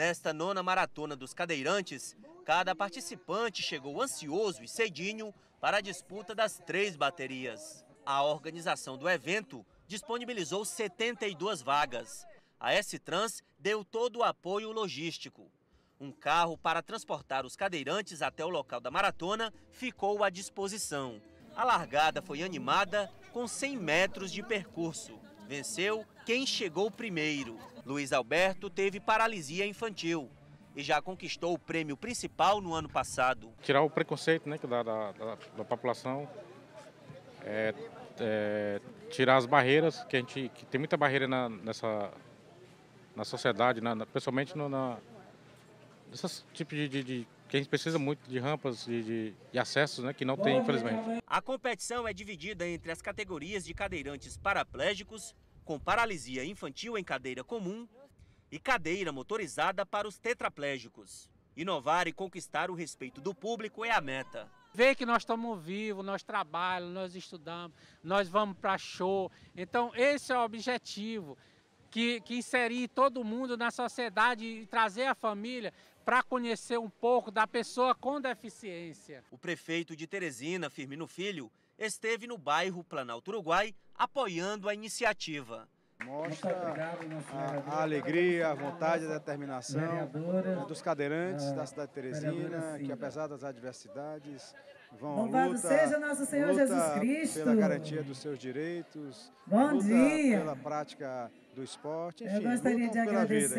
Nesta 9ª Maratona dos Cadeirantes, cada participante chegou ansioso e cedinho para a disputa das 3 baterias. A organização do evento disponibilizou 72 vagas. A S-Trans deu todo o apoio logístico. Um carro para transportar os cadeirantes até o local da maratona ficou à disposição. A largada foi animada com 100 metros de percurso. Venceu quem chegou primeiro. Luiz Alberto teve paralisia infantil e já conquistou o prêmio principal no ano passado. Tirar o preconceito, né, da população, tirar as barreiras, que tem muita barreira na sociedade, principalmente nesses tipos que a gente precisa muito de rampas e acessos, né, que não tem, infelizmente. A competição é dividida entre as categorias de cadeirantes paraplégicos, com paralisia infantil em cadeira comum e cadeira motorizada para os tetraplégicos. Inovar e conquistar o respeito do público é a meta. Ver que nós estamos vivos, nós trabalhamos, nós estudamos, nós vamos para show. Então esse é o objetivo, que inserir todo mundo na sociedade e trazer a família para conhecer um pouco da pessoa com deficiência. O prefeito de Teresina, Firmino Filho, esteve no bairro Planalto Uruguai apoiando a iniciativa. Mostra a alegria, a vontade e a determinação dos cadeirantes da cidade de Teresina, que apesar das adversidades vão à luta, seja nosso Senhor Jesus Cristo, pela garantia dos seus direitos, Bom luta dia. pela prática do esporte, enfim, Eu gostaria lutam de pela agradecer. vida.